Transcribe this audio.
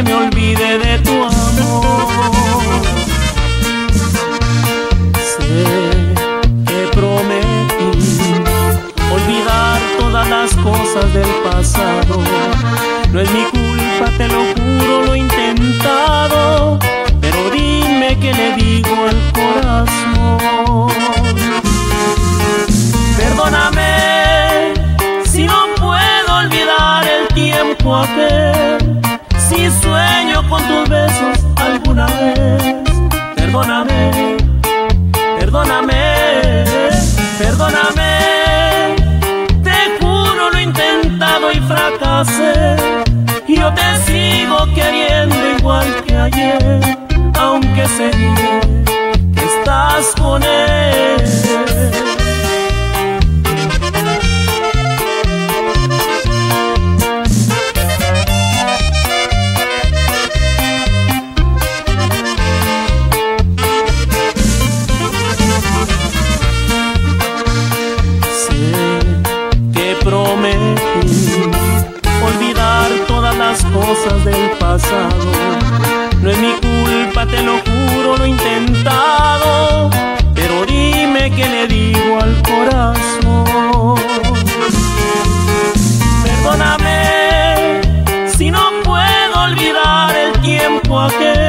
que me olvide de tu amor. Sé que prometí olvidar todas las cosas del pasado. No es mi culpa, te lo juro, lo he intentado, pero dime qué le digo al corazón. Perdóname si no puedo olvidar el tiempo aquel, si sueño con tus besos alguna vez. Perdóname, perdóname, perdóname. Te juro, lo he intentado y fracasé. Yo te sigo queriendo igual que ayer, aunque sé que estás con él. Prometí olvidar todas las cosas del pasado. No es mi culpa, te lo juro, lo he intentado, pero dime qué le digo al corazón. Perdóname si no puedo olvidar el tiempo aquel,